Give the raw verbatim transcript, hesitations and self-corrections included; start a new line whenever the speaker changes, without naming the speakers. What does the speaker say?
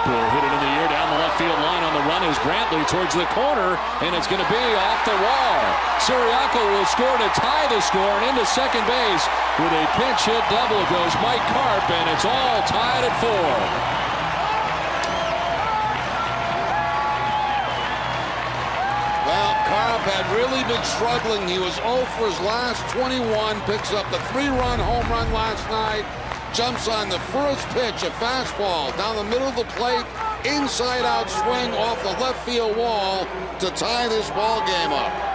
will hit it in the air down the left field line. On the run is Brantley towards the corner, and it's going to be off the wall. Siriaco will score to tie the score, and into second base with a pinch hit double goes Mike Carp, and it's all tied at four.
Well, Carp had really been struggling. He was oh for his last twenty-one, picks up the three-run home run last night, jumps on the first pitch, a fastball down the middle of the plate, inside-out swing off the left field wall to tie this ball game up.